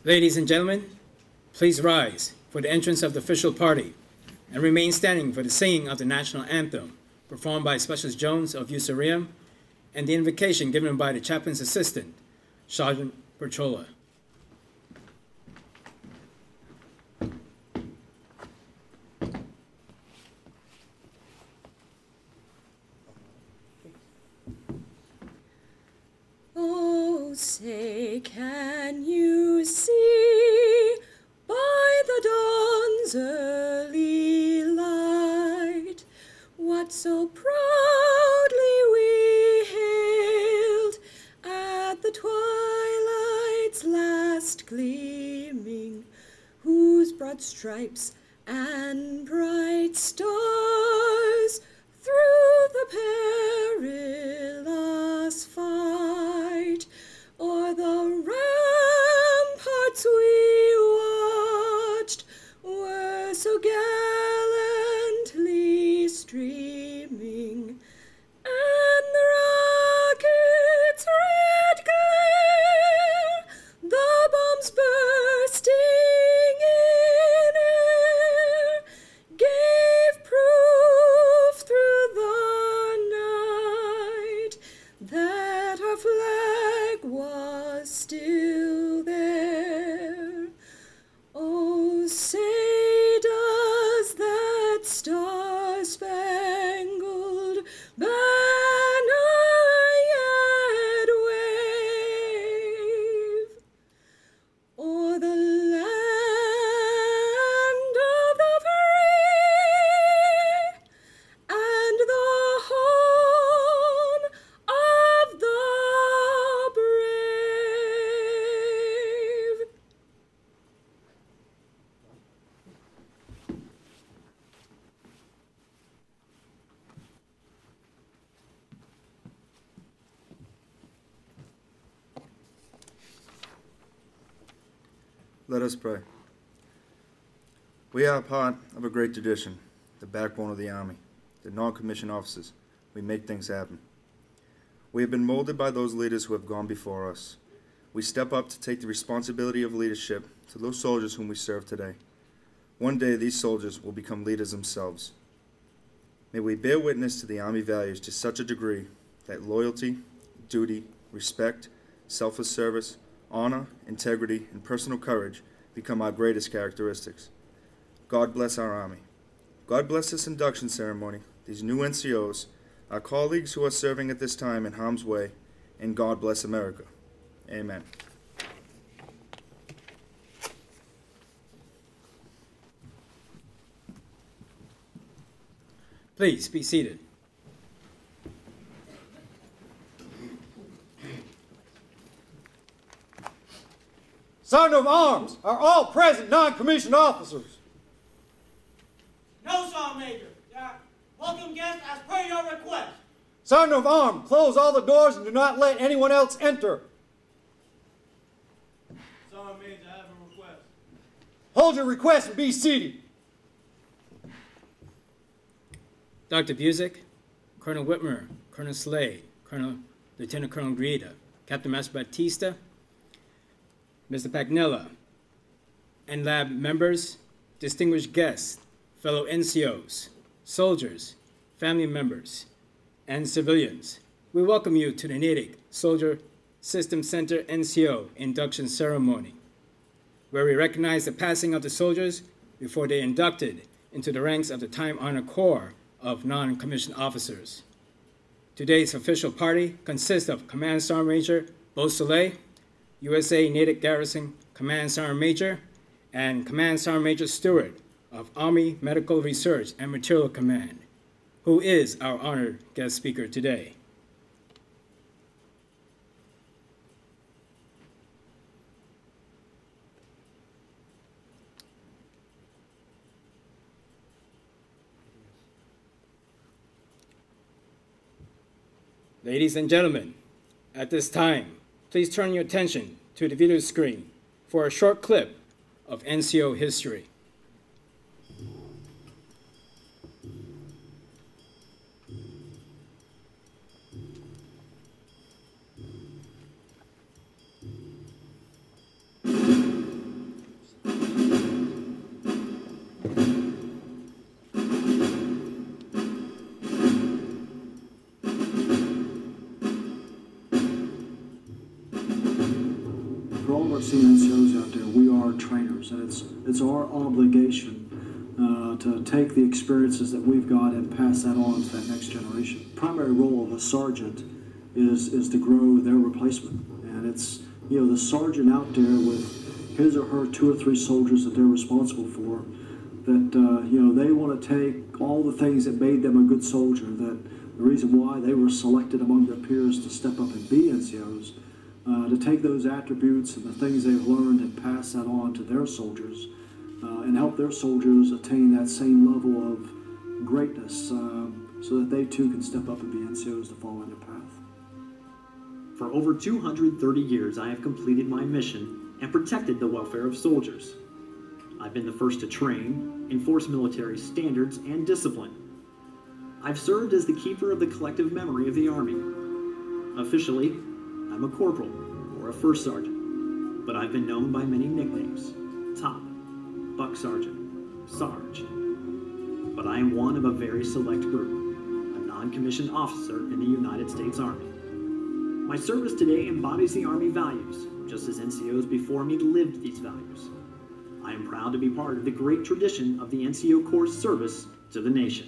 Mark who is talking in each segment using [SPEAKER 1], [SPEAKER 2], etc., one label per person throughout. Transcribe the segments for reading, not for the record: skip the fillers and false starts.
[SPEAKER 1] Ladies and gentlemen, please rise for the entrance of the official party and remain standing for the singing of the national anthem performed by Specialist Jones of Beausoliel and the invocation given by the chaplain's assistant, Sergeant Bertola.
[SPEAKER 2] Oh, say, can you see by the dawn's early light what so proudly we hailed at the twilight's last gleaming, whose broad stripes and bright stars through the perilous fight o'er the ramparts we watched were so gallantly streaming, and the rocket's red glare, the bombs bursting in air, gave proof through the night that our flag was still there. Oh, say does that star-spangled banner yet wave o'er the land of the free and the home of the brave?
[SPEAKER 3] Let us pray. We are a part of a great tradition, the backbone of the Army, the non-commissioned officers. We make things happen. We have been molded by those leaders who have gone before us. We step up to take the responsibility of leadership to those soldiers whom we serve today. One day these soldiers will become leaders themselves. May we bear witness to the Army values to such a degree that loyalty, duty, respect, selfless service, honor, integrity, and personal courage become our greatest characteristics. God bless our Army. God bless this induction ceremony, these new NCOs, our colleagues who are serving at this time in harm's way, and God bless America. Amen.
[SPEAKER 1] Please be seated.
[SPEAKER 4] Sergeant of Arms are all present non-commissioned officers.
[SPEAKER 5] No, Sergeant Major. Welcome guests as per your request.
[SPEAKER 4] Sergeant of Arms, close all the doors and do not let anyone else enter.
[SPEAKER 5] Sergeant Major, I have a request.
[SPEAKER 4] Hold your request and be seated.
[SPEAKER 1] Dr. Busick, Colonel Whitmer, Colonel Slade, Lieutenant Colonel Grieta, Captain Master Batista, Mr. Pagnella, and lab members, distinguished guests, fellow NCOs, soldiers, family members, and civilians. We welcome you to the Natick Soldier System Center NCO induction ceremony, where we recognize the passing of the soldiers before they inducted into the ranks of the time-honored Corps of non-commissioned officers. Today's official party consists of Command Sergeant Major Beausoliel, USA Natick Garrison Command Sergeant Major, and Command Sergeant Major Stuart of Army Medical Research and Material Command, who is our honored guest speaker today. Ladies and gentlemen, at this time, please turn your attention to the video screen for a short clip of NCO history.
[SPEAKER 6] our senior NCOs out there, we are trainers, and it's our obligation to take the experiences that we've got and pass that on to that next generation. The primary role of a sergeant is to grow their replacement, and it's, you know, the sergeant out there with his or her 2 or 3 soldiers that they're responsible for, that you know, they want to take all the things that made them a good soldier, that the reason why they were selected among their peers to step up and be NCOs, to take those attributes and the things they've learned and pass that on to their soldiers, and help their soldiers attain that same level of greatness, so that they too can step up and be NCOs to follow in their path.
[SPEAKER 7] For over 230 years, I have completed my mission and protected the welfare of soldiers. I've been the first to train, enforce military standards and discipline. I've served as the keeper of the collective memory of the Army. Officially, I'm a corporal or a first sergeant, but I've been known by many nicknames: Top, Buck Sergeant, Sarge. But I am one of a very select group, a non-commissioned officer in the United States Army. My service today embodies the Army values, just as NCOs before me lived these values. I am proud to be part of the great tradition of the NCO Corps' service to the nation.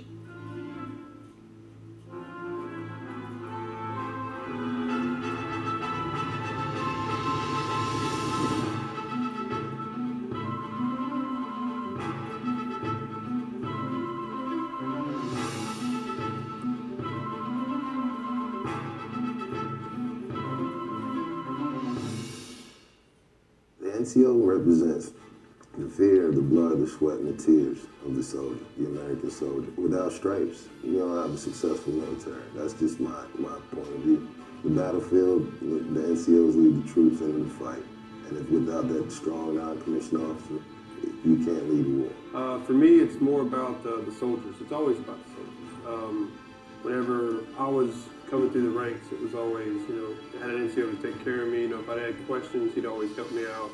[SPEAKER 8] The NCO represents the fear, the blood, the sweat, and the tears of the soldier, the American soldier. Without stripes, you don't have a successful military. That's just my point of view. The battlefield, the NCOs lead the troops into the fight. And if without that strong non-commissioned officer, you can't lead a war.
[SPEAKER 9] For me, it's more about the soldiers. It's always about the soldiers. Whenever I was coming through the ranks, it was always, you know, I had an NCO to take care of me. You know, if I had questions, he'd always help me out.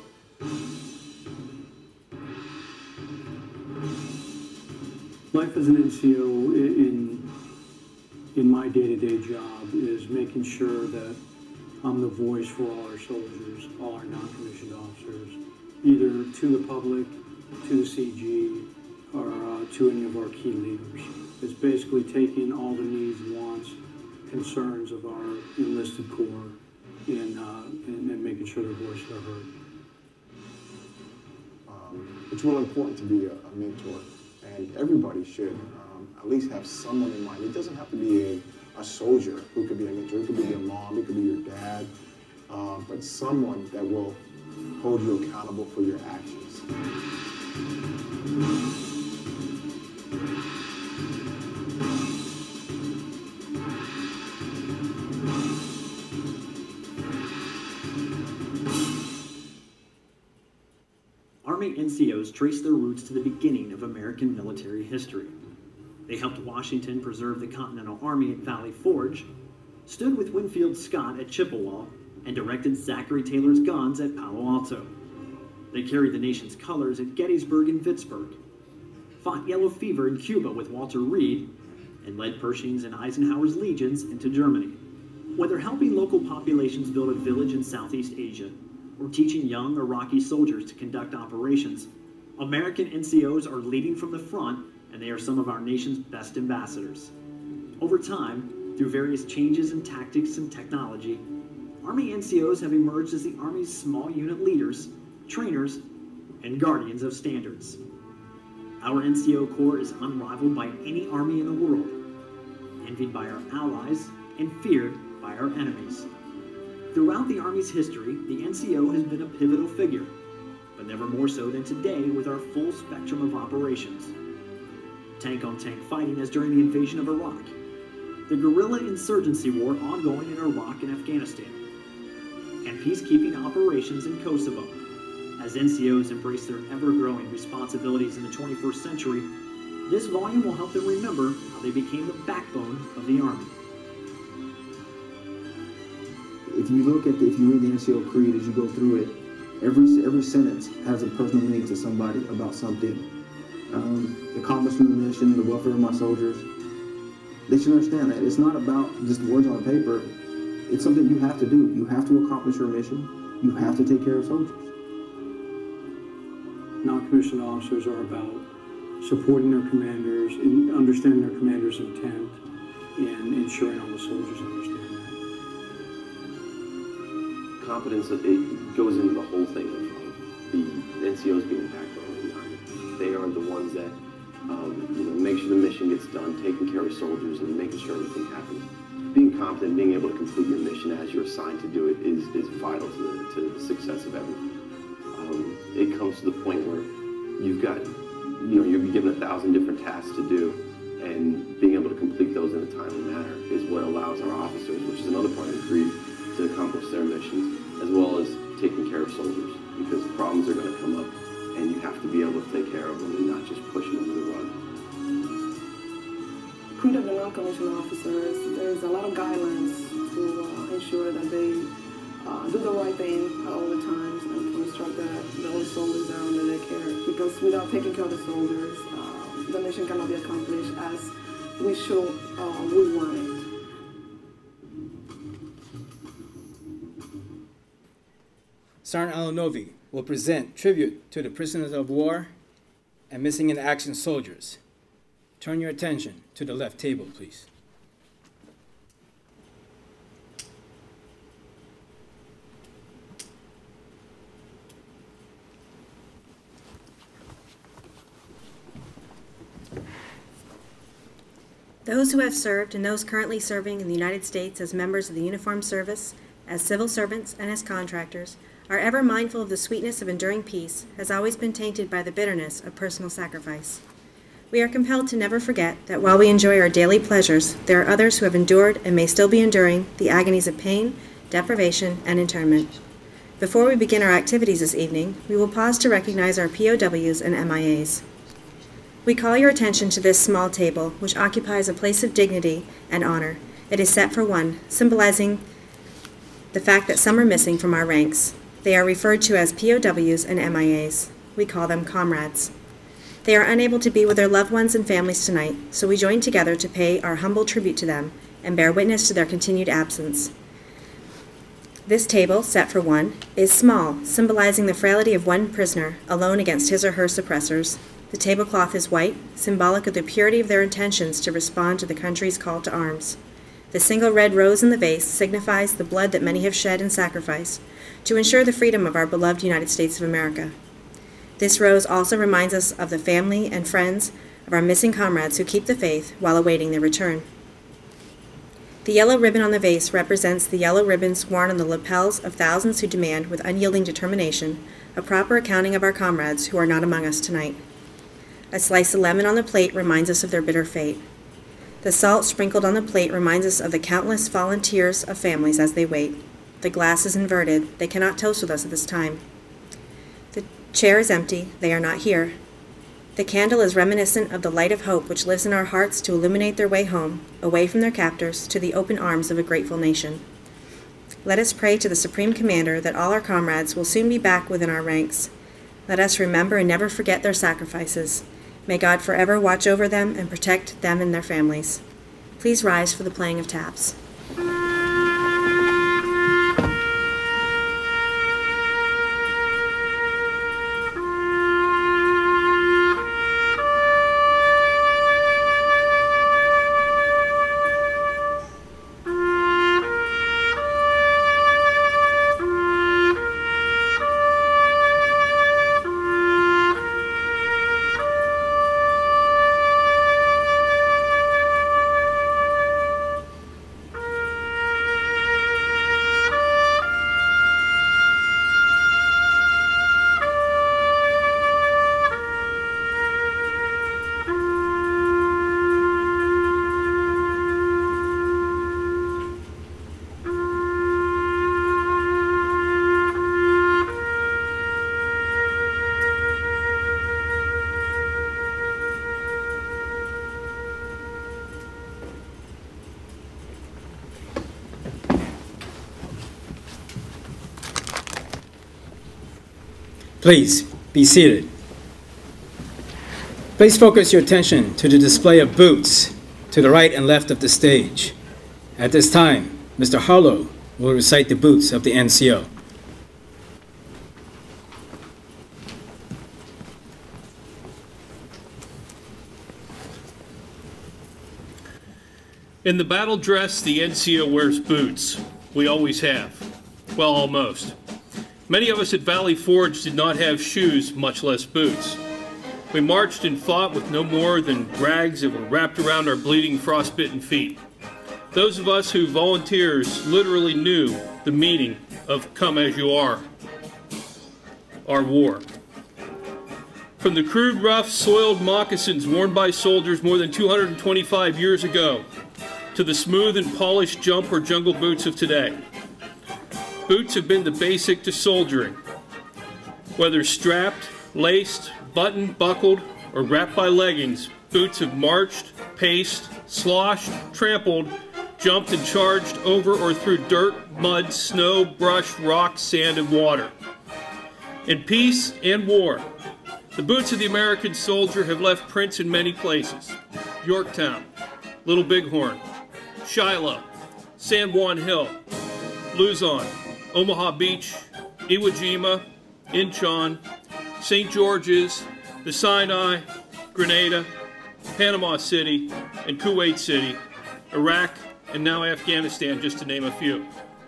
[SPEAKER 10] Life as an NCO in my day-to-day job is making sure that I'm the voice for all our soldiers, all our non-commissioned officers, either to the public, to the CG, or to any of our key leaders. It's basically taking all the needs, wants, concerns of our enlisted corps and making sure their voices are heard.
[SPEAKER 11] It's really important to be a mentor, and everybody should at least have someone in mind. It doesn't have to be a soldier who could be a mentor. It could be your mom, it could be your dad, but someone that will hold you accountable for your actions.
[SPEAKER 7] Army NCOs trace their roots to the beginning of American military history. They helped Washington preserve the Continental Army at Valley Forge, stood with Winfield Scott at Chippewa, and directed Zachary Taylor's guns at Palo Alto. They carried the nation's colors at Gettysburg and Vicksburg, fought yellow fever in Cuba with Walter Reed, and led Pershing's and Eisenhower's legions into Germany. Whether helping local populations build a village in Southeast Asia, or teaching young Iraqi soldiers to conduct operations, American NCOs are leading from the front, and they are some of our nation's best ambassadors. Over time, through various changes in tactics and technology, Army NCOs have emerged as the Army's small unit leaders, trainers, and guardians of standards. Our NCO Corps is unrivaled by any Army in the world, envied by our allies, and feared by our enemies. Throughout the Army's history, the NCO has been a pivotal figure, but never more so than today with our full spectrum of operations. Tank-on-tank fighting as during the invasion of Iraq, the guerrilla insurgency war ongoing in Iraq and Afghanistan, and peacekeeping operations in Kosovo. As NCOs embrace their ever-growing responsibilities in the 21st century, this volume will help them remember how they became the backbone of the Army.
[SPEAKER 12] If you read the NCO Creed as you go through it, every sentence has a personal meaning to somebody about something. The accomplishment of the mission, the welfare of my soldiers, they should understand that. It's not about just words on paper. It's something you have to do. You have to accomplish your mission. You have to take care of soldiers.
[SPEAKER 10] Non-commissioned officers are about supporting their commanders, and understanding their commander's intent, and ensuring all the soldiers understand that.
[SPEAKER 13] Competence, it goes into the whole thing of the NCOs being the backbone of the Army. They are the ones that make sure the mission gets done, taking care of soldiers and making sure everything happens. Being competent, being able to complete your mission as you're assigned to do it is vital to the success of everything. It comes to the point where you've got, you'll be given 1,000 different tasks to do, and being able to complete those in a timely manner is what allows our officers, which is another part of the creed, to accomplish their missions, as well as taking care of soldiers, because problems are going to come up, and you have to be able to take care of them and not just push them under the rug.
[SPEAKER 2] Creed of the non-commissioned officers, there's a lot of guidelines to ensure that they do the right thing at all the times, and to instruct that those soldiers are under their care. Because without taking care of the soldiers, the mission cannot be accomplished as we want it.
[SPEAKER 1] Sergeant Alanovi will present tribute to the prisoners of war and missing in action soldiers. Turn your attention to the left table, please.
[SPEAKER 14] Those who have served and those currently serving in the United States as members of the uniformed service, as civil servants, and as contractors are ever mindful of the sweetness of enduring peace has always been tainted by the bitterness of personal sacrifice. We are compelled to never forget that while we enjoy our daily pleasures, there are others who have endured and may still be enduring the agonies of pain, deprivation, and internment. Before we begin our activities this evening, we will pause to recognize our POWs and MIAs. We call your attention to this small table, which occupies a place of dignity and honor. It is set for one, symbolizing the fact that some are missing from our ranks. They are referred to as POWs and MIAs. We call them comrades. They are unable to be with their loved ones and families tonight, so we join together to pay our humble tribute to them and bear witness to their continued absence. This table, set for one, is small, symbolizing the frailty of one prisoner, alone against his or her suppressors. The tablecloth is white, symbolic of the purity of their intentions to respond to the country's call to arms. The single red rose in the vase signifies the blood that many have shed in sacrifice to ensure the freedom of our beloved United States of America. This rose also reminds us of the family and friends of our missing comrades who keep the faith while awaiting their return. The yellow ribbon on the vase represents the yellow ribbons worn on the lapels of thousands who demand with unyielding determination a proper accounting of our comrades who are not among us tonight. A slice of lemon on the plate reminds us of their bitter fate. The salt sprinkled on the plate reminds us of the countless fallen tears of families as they wait. The glass is inverted. They cannot toast with us at this time. The chair is empty. They are not here. The candle is reminiscent of the light of hope which lives in our hearts to illuminate their way home, away from their captors, to the open arms of a grateful nation. Let us pray to the Supreme Commander that all our comrades will soon be back within our ranks. Let us remember and never forget their sacrifices. May God forever watch over them and protect them and their families. Please rise for the playing of taps.
[SPEAKER 1] Please, be seated. Please focus your attention to the display of boots to the right and left of the stage. At this time, Mr. Harlow will recite the boots of the NCO.
[SPEAKER 15] In the battle dress, the NCO wears boots. We always have. Well, almost. Many of us at Valley Forge did not have shoes, much less boots. We marched and fought with no more than rags that were wrapped around our bleeding, frostbitten feet. Those of us who volunteers literally knew the meaning of "come as you are," our war. From the crude, rough, soiled moccasins worn by soldiers more than 225 years ago, to the smooth and polished jump or jungle boots of today. Boots have been the basic to soldiering. Whether strapped, laced, buttoned, buckled, or wrapped by leggings, boots have marched, paced, sloshed, trampled, jumped and charged over or through dirt, mud, snow, brush, rock, sand, and water. In peace and war, the boots of the American soldier have left prints in many places. Yorktown, Little Bighorn, Shiloh, San Juan Hill, Luzon, Omaha Beach, Iwo Jima, Incheon, St. George's, the Sinai, Grenada, Panama City, and Kuwait City, Iraq, and now Afghanistan, just to name a few.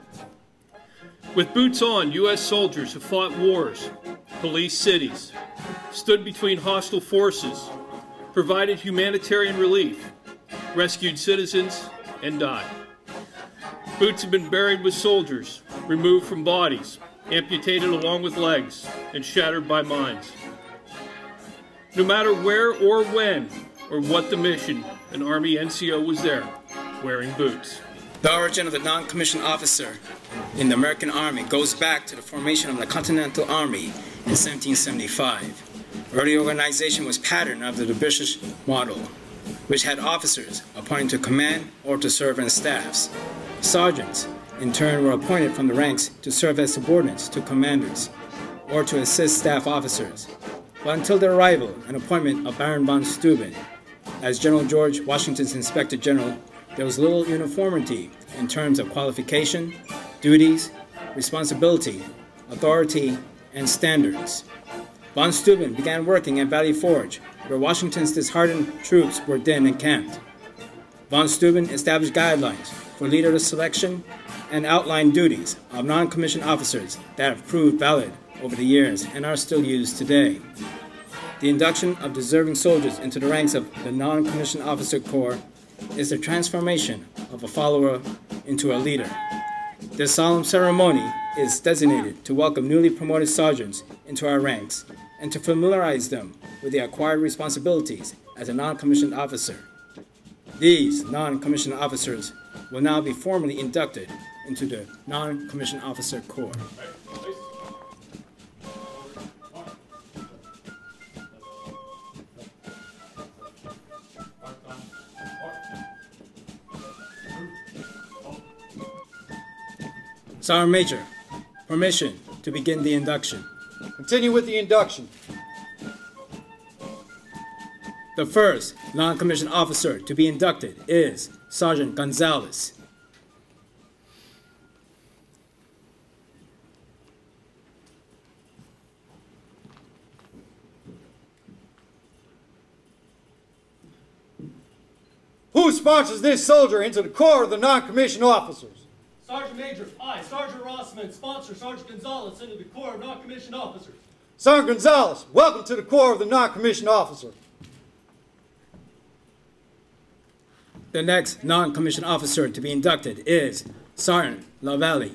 [SPEAKER 15] With boots on, U.S. soldiers have fought wars, policed cities, stood between hostile forces, provided humanitarian relief, rescued citizens, and died. Boots have been buried with soldiers, removed from bodies, amputated along with legs, and shattered by mines. No matter where or when or what the mission, an Army NCO was there, wearing boots.
[SPEAKER 1] The origin of the non-commissioned officer in the American Army goes back to the formation of the Continental Army in 1775. Early organization was patterned after the British model, which had officers appointed to command or to serve in staffs. Sergeants, in turn, were appointed from the ranks to serve as subordinates to commanders or to assist staff officers. But until the arrival and appointment of Baron von Steuben as General George Washington's Inspector General, there was little uniformity in terms of qualification, duties, responsibility, authority, and standards. Von Steuben began working at Valley Forge, where Washington's disheartened troops were then encamped. Von Steuben established guidelines for leader selection and outlined duties of non-commissioned officers that have proved valid over the years and are still used today. The induction of deserving soldiers into the ranks of the Non-Commissioned Officer Corps is the transformation of a follower into a leader. This solemn ceremony is designated to welcome newly promoted sergeants into our ranks and to familiarize them with the acquired responsibilities as a non-commissioned officer. These non-commissioned officers will now be formally inducted into the Non-Commissioned Officer Corps. Sergeant Major, permission to begin the induction.
[SPEAKER 4] Continue with the induction.
[SPEAKER 1] The first non-commissioned officer to be inducted is Sergeant Gonzalez.
[SPEAKER 4] Who sponsors this soldier into the Corps of the Non-Commissioned Officers?
[SPEAKER 5] Sergeant Major, I, Sergeant Rossman, sponsor Sergeant Gonzalez into the Corps of Non-Commissioned Officers.
[SPEAKER 4] Sergeant Gonzalez, welcome to the Corps of the Non-Commissioned Officer.
[SPEAKER 1] The next non-commissioned officer to be inducted is Sergeant LaValle.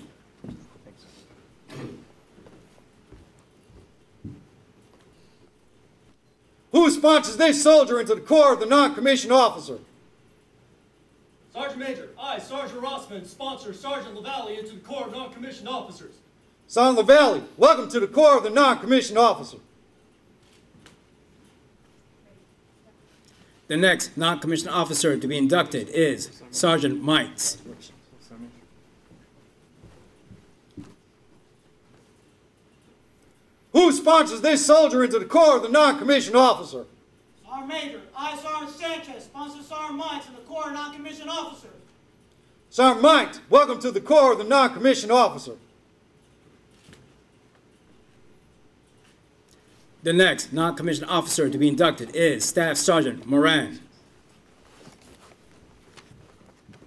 [SPEAKER 4] Who sponsors this soldier into the Corps of the Non-Commissioned Officer?
[SPEAKER 5] Sergeant Major, I, Sergeant Rossman, sponsor Sergeant LaValle into the Corps of Non-Commissioned Officers.
[SPEAKER 4] Sergeant LaValle, welcome to the Corps of the Non-Commissioned Officer.
[SPEAKER 1] The next non-commissioned officer to be inducted is Sergeant Mites.
[SPEAKER 4] Who sponsors this soldier into the Corps of the Non-Commissioned Officer?
[SPEAKER 5] Sergeant Major, I, Sergeant Sanchez, sponsor Sergeant Mites in the Corps of Non-Commissioned Officers.
[SPEAKER 4] Sergeant Mites, welcome to the Corps of the Non-Commissioned Officer.
[SPEAKER 1] The next non-commissioned officer to be inducted is Staff Sergeant Moran.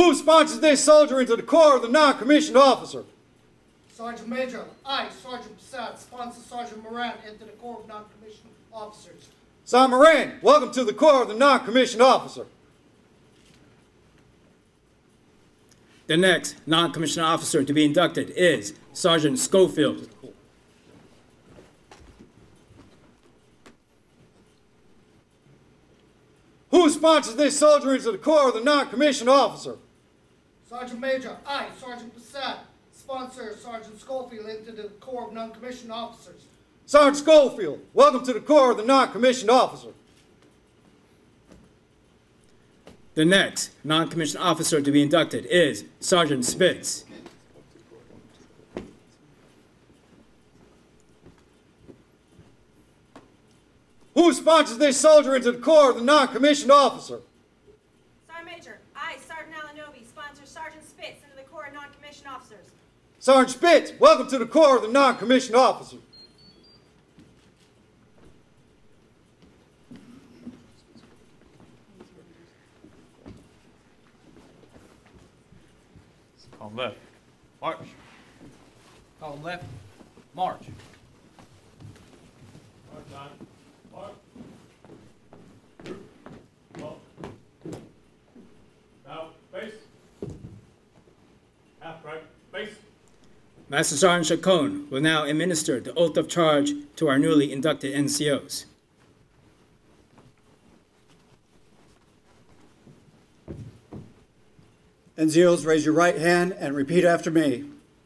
[SPEAKER 4] Who sponsors this soldier into the Corps of the Non-Commissioned Officer?
[SPEAKER 16] Sergeant Major, I, Sergeant Passat, sponsor Sergeant Moran into the Corps of Non-Commissioned Officers.
[SPEAKER 4] Sergeant Moran, welcome to the Corps of the Non-Commissioned Officer.
[SPEAKER 1] The next non-commissioned officer to be inducted is Sergeant Schofield.
[SPEAKER 4] Who sponsors this soldier into the Corps of the Non-Commissioned Officer?
[SPEAKER 16] Sergeant Major, I, Sergeant Passat, sponsor Sergeant Schofield into the Corps of Non-Commissioned Officers.
[SPEAKER 4] Sergeant Schofield, welcome to the Corps of the Non-Commissioned Officer.
[SPEAKER 1] The next non-commissioned officer to be inducted is Sergeant Spitz.
[SPEAKER 4] Who sponsors this soldier into the Corps of the Non-Commissioned Officer?
[SPEAKER 14] Sergeant Major, I, Sergeant Alanovi, sponsor Sergeant Spitz into the Corps of Non-Commissioned Officers.
[SPEAKER 4] Sergeant Spitz, welcome to the Corps of the Non-Commissioned Officer.
[SPEAKER 15] Call left, march. Call left, march. March on, march. Group, well. Now, face. Half right, face.
[SPEAKER 1] Master Sergeant Chacon will now administer the oath of charge to our newly inducted NCOs.
[SPEAKER 17] NCOs, raise your right hand and repeat after me.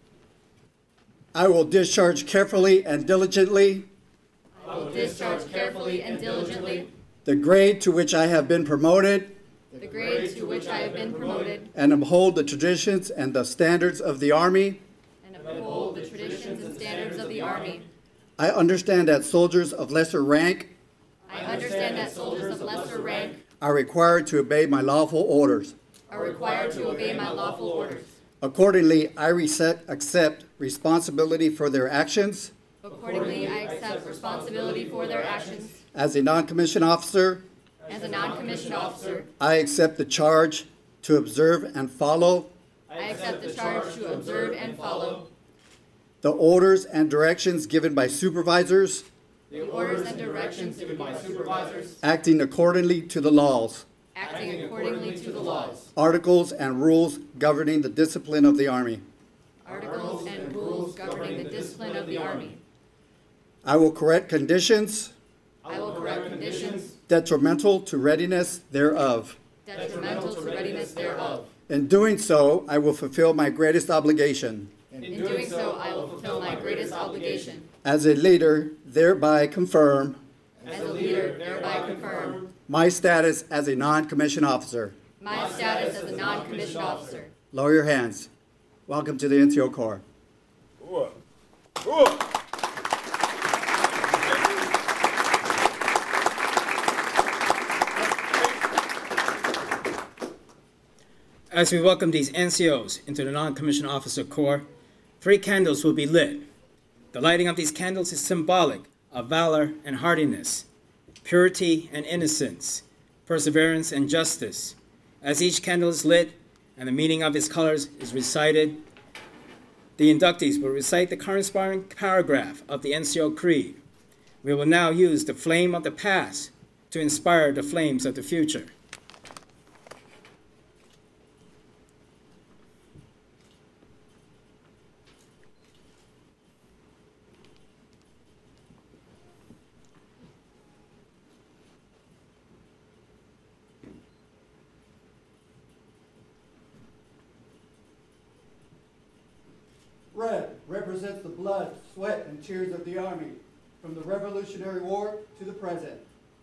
[SPEAKER 17] I will discharge carefully and diligently.
[SPEAKER 18] I will discharge carefully and diligently
[SPEAKER 17] The grade to which I have been promoted.
[SPEAKER 18] the grade to which I have been promoted.
[SPEAKER 17] And uphold the traditions and the standards of the Army.
[SPEAKER 18] And uphold the traditions and standards of the Army.
[SPEAKER 17] I understand that soldiers of lesser rank.
[SPEAKER 18] I understand that soldiers of lesser rank
[SPEAKER 17] Are required to obey my lawful orders.
[SPEAKER 18] are required to obey my lawful orders.
[SPEAKER 17] Accordingly, I accept responsibility for their actions.
[SPEAKER 18] Accordingly, I accept responsibility for their actions.
[SPEAKER 17] As a non-commissioned officer,
[SPEAKER 18] As a non-commissioned officer,
[SPEAKER 17] I accept the charge to observe and follow
[SPEAKER 18] I accept the charge to observe and follow
[SPEAKER 17] the orders and directions given by supervisors,
[SPEAKER 18] the orders and directions given by supervisors,
[SPEAKER 17] acting accordingly to the laws,
[SPEAKER 18] acting accordingly to the laws,
[SPEAKER 17] articles, and rules governing the discipline of the Army.
[SPEAKER 18] articles and rules governing the discipline of the Army.
[SPEAKER 17] I will correct conditions
[SPEAKER 18] I will correct conditions
[SPEAKER 17] detrimental to readiness thereof.
[SPEAKER 18] detrimental to readiness thereof.
[SPEAKER 17] In doing so, I will fulfill my greatest obligation.
[SPEAKER 18] In doing so, I will fulfill my greatest obligation.
[SPEAKER 17] As a leader, thereby confirm
[SPEAKER 18] As a leader, thereby confirm
[SPEAKER 17] my status as a non-commissioned officer.
[SPEAKER 18] my status as a non-commissioned officer.
[SPEAKER 17] Lower your hands. Welcome to the NCO Corps.
[SPEAKER 1] As we welcome these NCOs into the Non-Commissioned Officer Corps, 3 candles will be lit. The lighting of these candles is symbolic of valor and hardiness, purity and innocence, perseverance and justice. As each candle is lit and the meaning of its colors is recited, the inductees will recite the corresponding paragraph of the NCO Creed. We will now use the flame of the past to inspire the flames of the future.
[SPEAKER 17] Red represents the blood, sweat, and tears of the Army, from the Revolutionary War to the present.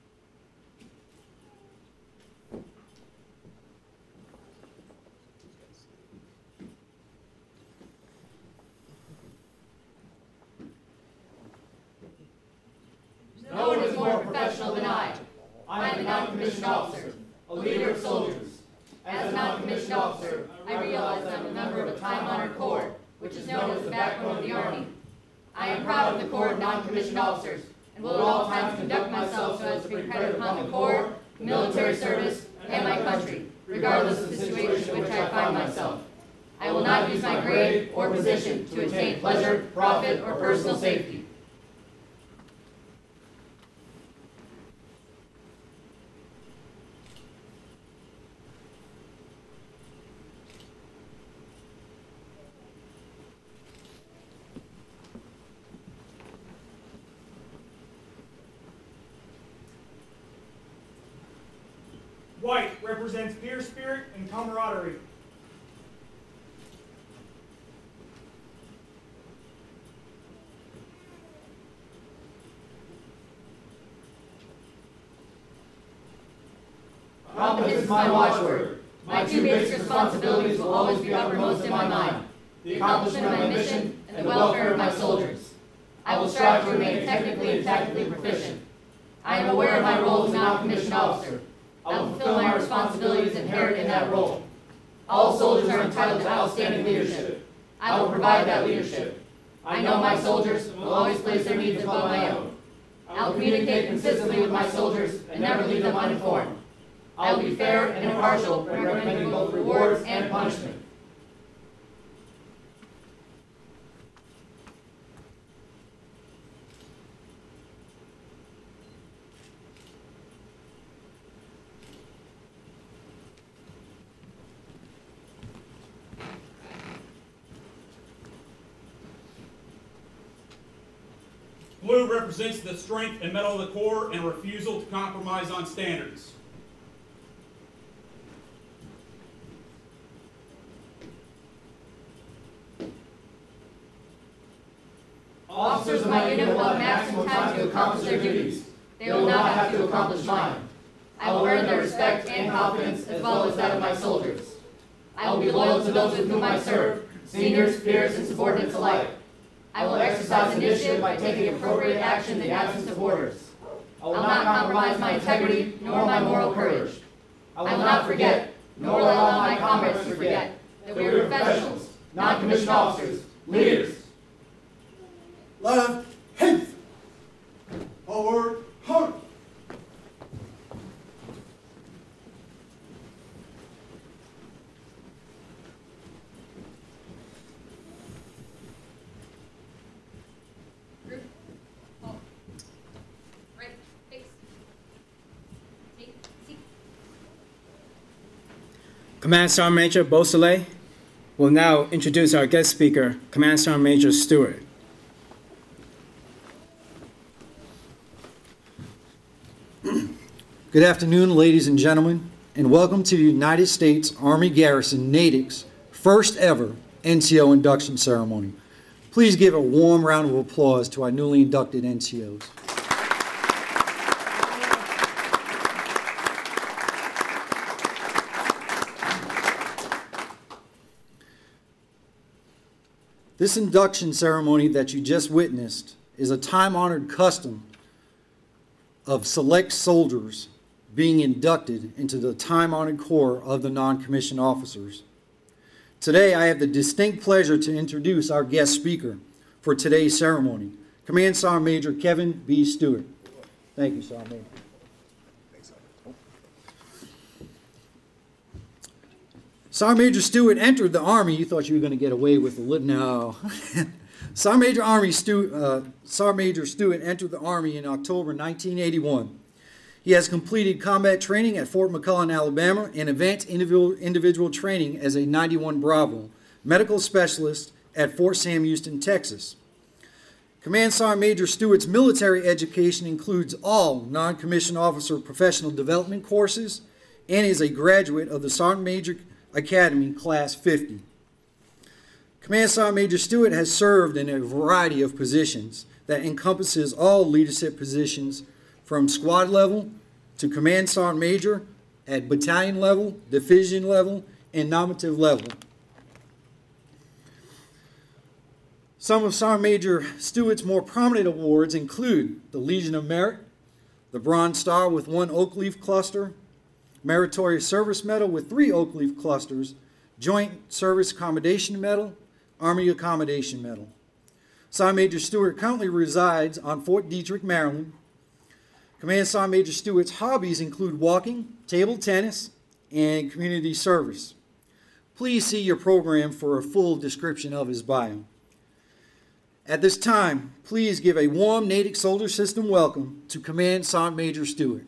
[SPEAKER 18] No one is more professional than I. I am a non-commissioned officer, a leader of soldiers. As a non-commissioned officer, I realize I am a member of a time-honored corps, which is known as the backbone of the Army. I am proud of the Corps of Non-Commissioned Officers, and will at all times conduct myself so as to be credit upon the Corps, military service, and my country, regardless of the situation in which I find proud of myself. I will not use my grade or position to attain pleasure, profit, or personal safety.
[SPEAKER 19] White represents peer spirit and camaraderie.
[SPEAKER 18] Competence is my watchword. My two basic responsibilities will always be uppermost in my mind: the accomplishment of my mission and the welfare of my soldiers. I will strive to remain technically and tactically proficient. I am aware of my role as a non-commissioned officer. I will fulfill my responsibilities inherent in that role. All soldiers are entitled to outstanding leadership. I will provide that leadership. I know my soldiers and will always place their needs above my own. I will communicate consistently with my soldiers and never leave them uninformed. I will be fair and impartial, recommending both rewards and punishment.
[SPEAKER 20] Blue represents the strength and mettle of the Corps and refusal to compromise on standards.
[SPEAKER 18] Officers of my unit will have maximum time to accomplish their duties. They will not have to accomplish mine. I will earn their respect and confidence as well as that of my soldiers. I will be loyal to those with whom I serve, seniors, peers, and subordinates alike. I will exercise initiative by taking appropriate action in the absence of orders. I will not compromise my integrity nor my moral courage. I will not forget, nor will I allow my comrades to forget, that we are professionals, non-commissioned officers, leaders.
[SPEAKER 21] Left, hate. Forward, heart.
[SPEAKER 1] Command Sergeant Major Beausoliel will now introduce our guest speaker, Command Sergeant Major Stuart.
[SPEAKER 4] Good afternoon, ladies and gentlemen, and welcome to the United States Army Garrison Natick's first ever NCO induction ceremony. Please give a warm round of applause to our newly inducted NCOs. This induction ceremony that you just witnessed is a time-honored custom of select soldiers being inducted into the time-honored Corps of the non-commissioned officers. Today, I have the distinct pleasure to introduce our guest speaker for today's ceremony, Command Sergeant Major Kevin B. Stuart. Thank you, Sergeant Major. Sergeant Major Stuart entered the Army. You thought you were going to get away with a little. No. Sergeant Major Stuart entered the Army in October 1981. He has completed combat training at Fort McClellan, Alabama, and advanced individual training as a 91 Bravo medical specialist at Fort Sam Houston, Texas. Command Sergeant Major Stuart's military education includes all non-commissioned officer professional development courses and is a graduate of the Sergeant Major Academy Class 50. Command Sergeant Major Stuart has served in a variety of positions that encompasses all leadership positions from squad level to Command Sergeant Major at battalion level, division level, and nominative level. Some of Sergeant Major Stuart's more prominent awards include the Legion of Merit, the Bronze Star with 1 Oak Leaf Cluster, Meritorious Service Medal with 3 Oak Leaf Clusters, Joint Service Accommodation Medal, Army Accommodation Medal. Sergeant Major Stuart currently resides on Fort Detrick, Maryland. Command Sergeant Major Stuart's hobbies include walking, table tennis, and community service. Please see your program for a full description of his bio. At this time, please give a warm Natick Soldier System welcome to Command Sergeant Major Stuart.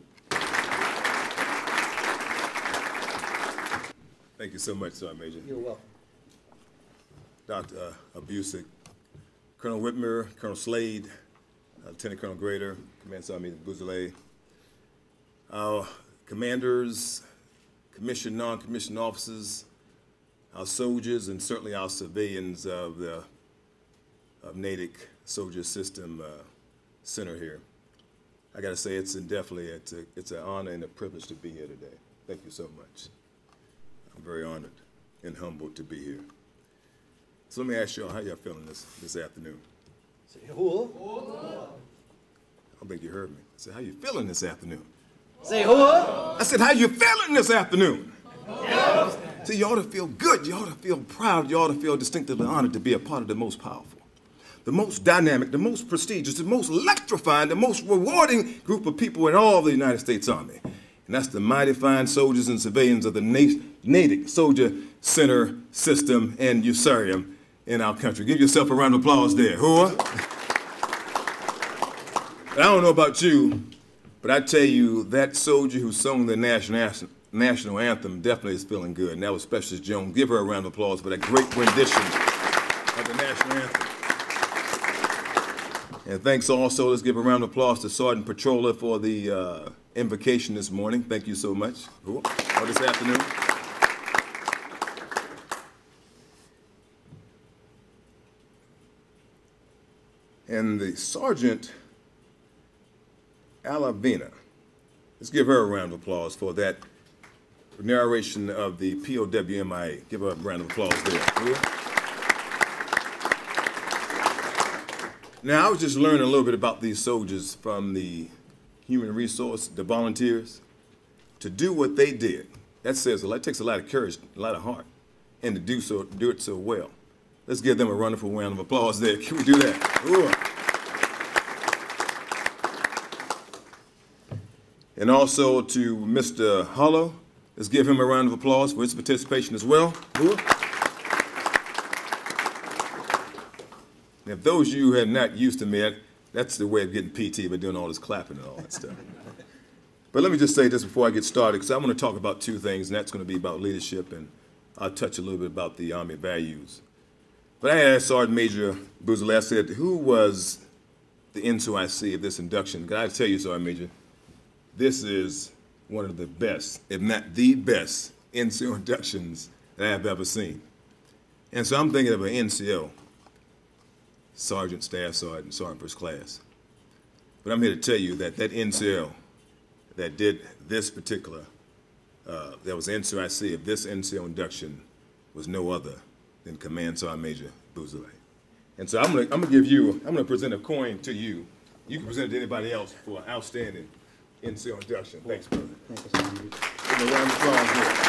[SPEAKER 3] Thank you so much, Sergeant Major.
[SPEAKER 4] You're welcome.
[SPEAKER 3] Dr. Beausoliel, Colonel Whitmer, Colonel Slade, Lieutenant Colonel Grader, Command Sergeant Major Beausoliel, our commanders, commissioned, non-commissioned officers, our soldiers, and certainly our civilians of the Natick Soldier System Center here. I got to say, it's an honor and a privilege to be here today. Thank you so much. I'm very honored and humbled to be here. So let me ask y'all, how y'all feeling this afternoon?
[SPEAKER 4] Say who?
[SPEAKER 3] I don't think you heard me. I said, how you feeling this afternoon?
[SPEAKER 4] Say who?
[SPEAKER 3] I said, how you feeling this afternoon? See, you ought to feel good. You ought to feel proud. You ought to feel distinctively honored to be a part of the most powerful, the most dynamic, the most prestigious, the most electrifying, the most rewarding group of people in all the United States Army. And that's the mighty fine soldiers and civilians of the Natick Soldier Center System and Usarium in our country. Give yourself a round of applause there. I don't know about you, but I tell you, that soldier who sung the national anthem definitely is feeling good, and that was Specialist Jones. Give her a round of applause for that great rendition of the national anthem. And thanks also, let's give a round of applause to Sergeant Patroller for the invocation this morning. Thank you so much. Or this afternoon. And the Sergeant Alavina, let's give her a round of applause for that narration of the POW-MIA. Give her a round of applause there. Now, I was just learning a little bit about these soldiers from the human resource, the volunteers, to do what they did. That says a lot. It takes a lot of courage, a lot of heart, and to do it so well. Let's give them a wonderful round of applause there. Can we do that? Ooh. And also to Mr. Hollow, let's give him a round of applause for his participation as well. Ooh. If those of you who are not used to me, that's the way of getting PT, by doing all this clapping and all that stuff. But let me just say this before I get started, because I want to talk about two things, and that's going to be about leadership, and I'll touch a little bit about the Army values. But I asked Sergeant Major Beausoliel, I said, who was the NCO of this induction? I tell you, Sergeant Major, this is one of the best, if not the best, NCO inductions that I have ever seen. And so I'm thinking of an NCO, Sergeant, Staff Sergeant, Sergeant First Class. But I'm here to tell you that that NCO that did this particular, that was NCO of this NCO induction was no other than Command Sergeant Major Beausoliel. And so I'm gonna present a coin to you. You can present it to anybody else for an outstanding NCO induction. Thanks, brother.
[SPEAKER 4] Thank you, Sergeant Major.
[SPEAKER 3] Give me a round of applause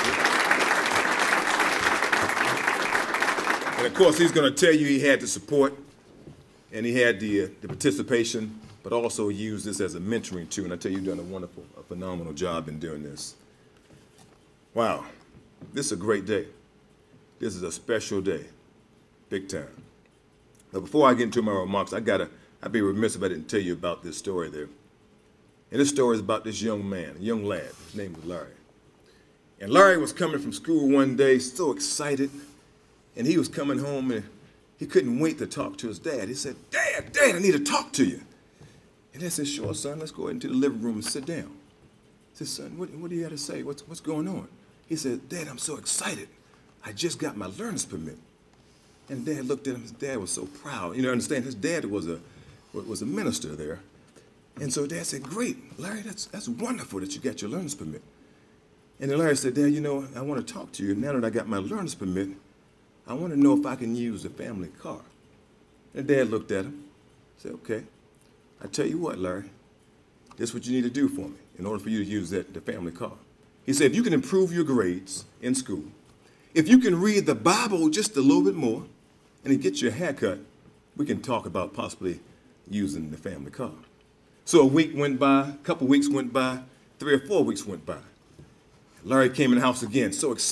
[SPEAKER 3] here. And of course, he's gonna tell you he had the support and he had the participation, but also used this as a mentoring tool. And I tell you, you've done a phenomenal job in doing this. Wow, this is a great day. This is a special day, big time. But before I get into my remarks, I'd be remiss if I didn't tell you about this story there. And this story is about this young man, a young lad. His name was Larry. And Larry was coming from school one day, so excited, and he was coming home and he couldn't wait to talk to his dad. He said, Dad, I need to talk to you. And Dad said, sure, son, let's go into the living room and sit down. I said, son, what do you have to say? What's going on? He said, Dad, I'm so excited. I just got my learner's permit. And Dad looked at him. His dad was so proud. You know, understand, his dad was a minister there. And so Dad said, great, Larry, that's wonderful that you got your learner's permit. And then Larry said, Dad, you know, I want to talk to you. Now that I got my learner's permit, I want to know if I can use the family car. And Dad looked at him, said, okay. I tell you what, Larry, this is what you need to do for me in order for you to use the family car. He said, if you can improve your grades in school, if you can read the Bible just a little bit more, and get your haircut, we can talk about possibly using the family car. So a week went by, a couple weeks went by, 3 or 4 weeks went by. Larry came in the house again, so excited,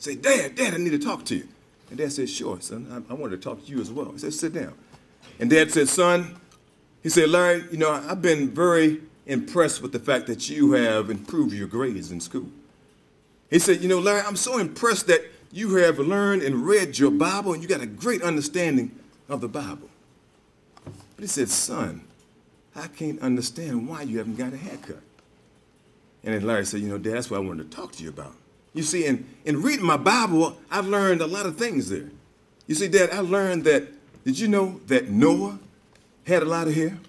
[SPEAKER 3] Say, Dad, I need to talk to you. And Dad said, sure, son, I wanted to talk to you as well. He said, sit down. And Dad said, son, he said, Larry, you know, I've been very impressed with the fact that you have improved your grades in school. He said, you know, Larry, I'm so impressed that you have learned and read your Bible and you got a great understanding of the Bible. But he said, son, I can't understand why you haven't got a haircut. And then Larry said, you know, Dad, that's what I wanted to talk to you about. You see, in reading my Bible, I've learned a lot of things there. You see, Dad, I learned that, did you know that Noah had a lot of hair?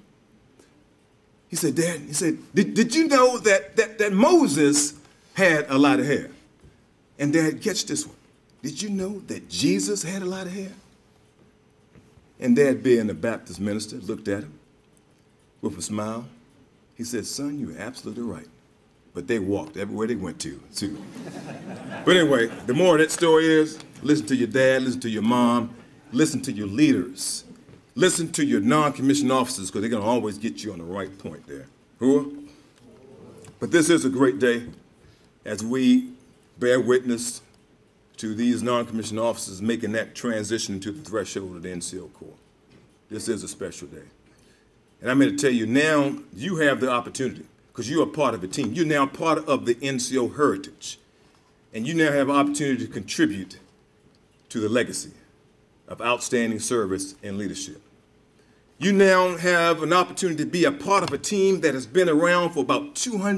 [SPEAKER 3] He said, Dad, he said, did you know that Moses had a lot of hair? And Dad, catch this one. Did you know that Jesus had a lot of hair? And Dad, being a Baptist minister, looked at him with a smile. He said, son, you're absolutely right. But they walked everywhere they went to, too. But anyway, the moral of that story is, listen to your dad, listen to your mom, listen to your leaders. Listen to your non-commissioned officers, because they're going to always get you on the right point there. Who? But this is a great day as we bear witness to these non-commissioned officers making that transition to the threshold of the NCO Corps. This is a special day. And I'm going to tell you now, you have the opportunity, because you are part of a team. You're now part of the NCO heritage. And you now have an opportunity to contribute to the legacy of outstanding service and leadership. You now have an opportunity to be a part of a team that has been around for about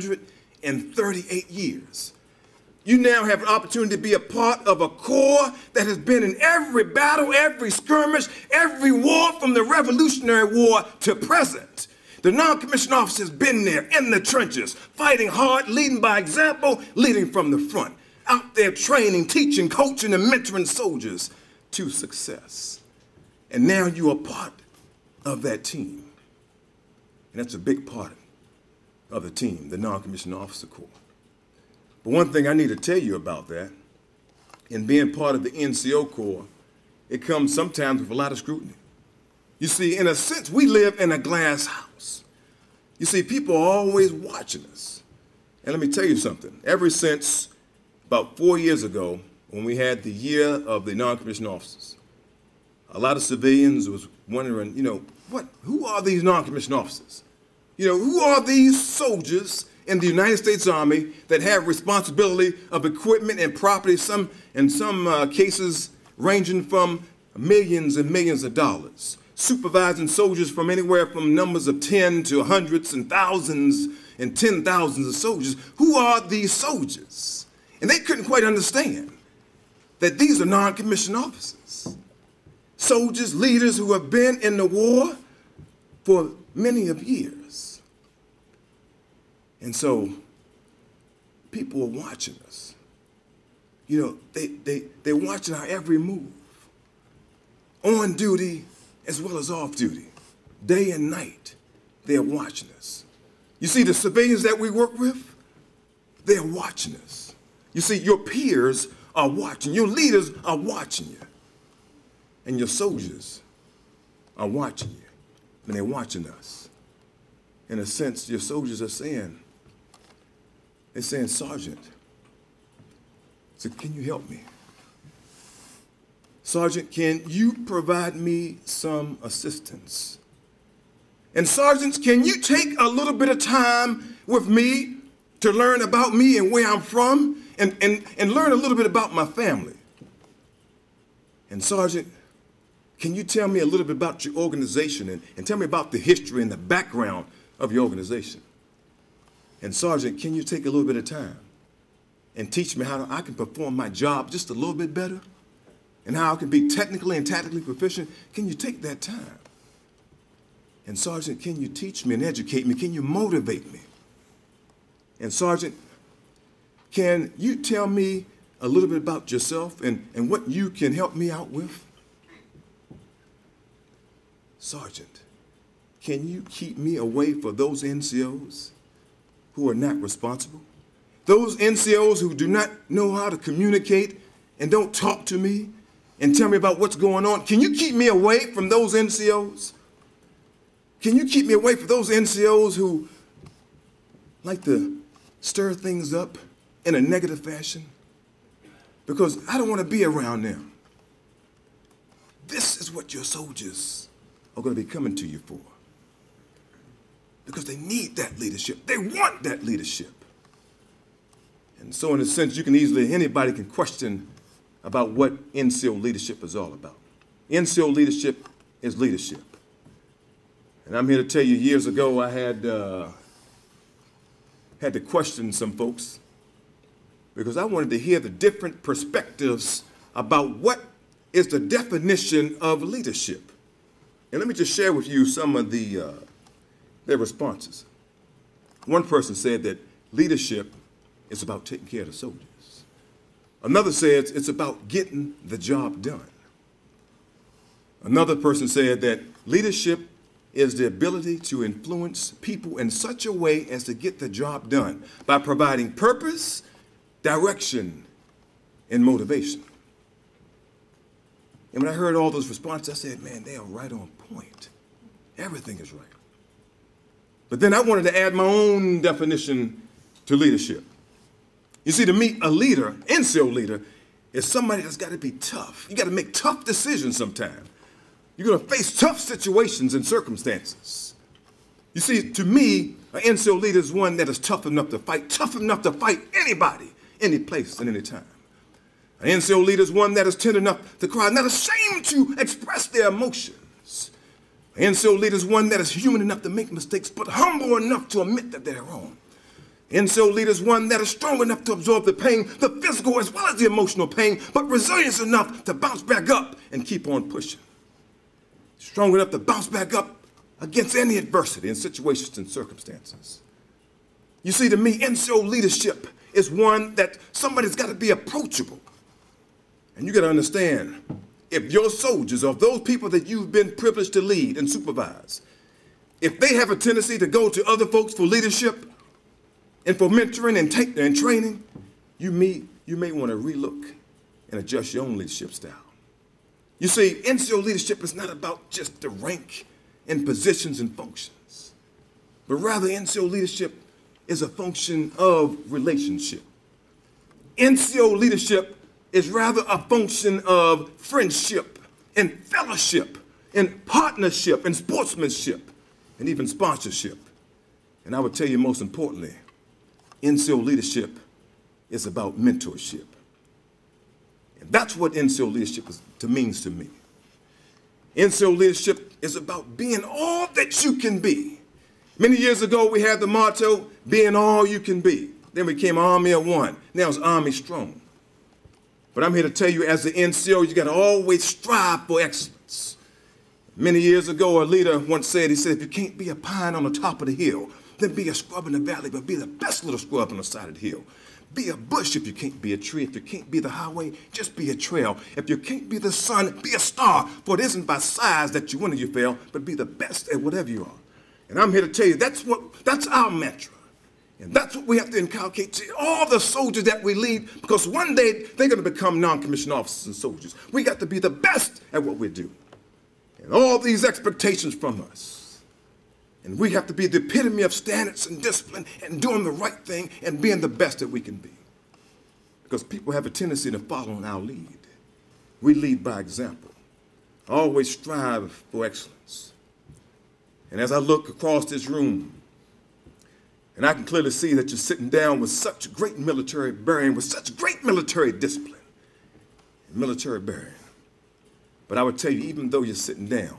[SPEAKER 3] 238 years. You now have an opportunity to be a part of a corps that has been in every battle, every skirmish, every war from the Revolutionary War to present. The non-commissioned officer has been there in the trenches, fighting hard, leading by example, leading from the front, out there training, teaching, coaching, and mentoring soldiers to success. And now you are part of that team. And that's a big part of the team, the non-commissioned officer corps. But one thing I need to tell you about that, in being part of the NCO Corps, it comes sometimes with a lot of scrutiny. You see, in a sense, we live in a glass house. You see, people are always watching us. And let me tell you something. Ever since about 4 years ago, when we had the year of the non-commissioned officers, a lot of civilians was wondering, you know, who are these non-commissioned officers? You know, who are these soldiers in the United States Army that have responsibility of equipment and property, in some cases ranging from millions and millions of dollars, supervising soldiers from anywhere from numbers of 10 to hundreds and thousands and 10,000s of soldiers. Who are these soldiers? And they couldn't quite understand that these are non-commissioned officers. Soldiers, leaders who have been in the war for many of years. And so people are watching us. You know, they're watching our every move, on duty as well as off duty. Day and night, they're watching us. You see, the civilians that we work with, they're watching us. You see, your peers are watching, your leaders are watching you. And your soldiers are watching you, and they're watching us. In a sense, your soldiers are saying, they're saying, Sergeant, so can you help me? Sergeant, can you provide me some assistance? And sergeants, can you take a little bit of time with me to learn about me and where I'm from and learn a little bit about my family? And Sergeant, can you tell me a little bit about your organization and tell me about the history and the background of your organization? And Sergeant, can you take a little bit of time and teach me how I can perform my job just a little bit better and how I can be technically and tactically proficient? Can you take that time? And Sergeant, can you teach me and educate me? Can you motivate me? And Sergeant, can you tell me a little bit about yourself and what you can help me out with? Sergeant, can you keep me away from those NCOs who are not responsible? Those NCOs who do not know how to communicate and don't talk to me and tell me about what's going on. Can you keep me away from those NCOs? Can you keep me away from those NCOs who like to stir things up in a negative fashion? because I don't want to be around them. This is what your soldiers are going to be coming to you for, because they need that leadership. They want that leadership. And so in a sense, anybody can question about what NCO leadership is all about. NCO leadership is leadership. And I'm here to tell you, years ago, I had to question some folks because I wanted to hear the different perspectives about what is the definition of leadership. And let me just share with you some of their responses. One person said that leadership is about taking care of the soldiers. Another says it's about getting the job done. Another person said that leadership is the ability to influence people in such a way as to get the job done by providing purpose, direction, and motivation. And when I heard all those responses, I said, man, they are right on point. Everything is right. But then I wanted to add my own definition to leadership. You see, to me, a leader, NCO leader, is somebody that's got to be tough. You got to make tough decisions sometimes. You're going to face tough situations and circumstances. You see, to me, an NCO leader is one that is tough enough to fight anybody, any place, and any time. An NCO leader is one that is tender enough to cry, not ashamed to express their emotions. An NCO leader is one that is human enough to make mistakes, but humble enough to admit that they're wrong. NCO leader is one that is strong enough to absorb the pain, the physical as well as the emotional pain, but resilient enough to bounce back up and keep on pushing. Strong enough to bounce back up against any adversity in situations and circumstances. You see, to me, NCO leadership is one that somebody's got to be approachable. And you got to understand, if your soldiers or those people that you've been privileged to lead and supervise, if they have a tendency to go to other folks for leadership and for mentoring and training, you may want to relook and adjust your own leadership style. You see, NCO leadership is not about just the rank and positions and functions, but rather NCO leadership is a function of relationship. NCO leadership is rather a function of friendship and fellowship and partnership and sportsmanship and even sponsorship. And I would tell you, most importantly, NCO leadership is about mentorship. And that's what NCO leadership means to me. NCO leadership is about being all that you can be. Many years ago, we had the motto, being all you can be. Then we became Army of One. Now it's Army Strong. But I'm here to tell you, as the NCO, you got to always strive for excellence. Many years ago, a leader once said, he said, if you can't be a pine on the top of the hill, then be a scrub in the valley, but be the best little scrub on the side of the hill. Be a bush if you can't be a tree. If you can't be the highway, just be a trail. If you can't be the sun, be a star. For it isn't by size that you win or you fail, but be the best at whatever you are. And I'm here to tell you, that's our mantra. And that's what we have to inculcate to all the soldiers that we lead, because one day they're going to become non-commissioned officers and soldiers. We got to be the best at what we do. And all these expectations from us. And we have to be the epitome of standards and discipline and doing the right thing and being the best that we can be. Because people have a tendency to follow in our lead. We lead by example. Always strive for excellence. And as I look across this room, and I can clearly see that you're sitting down with such great military bearing, with such great military discipline and military bearing. But I would tell you, even though you're sitting down,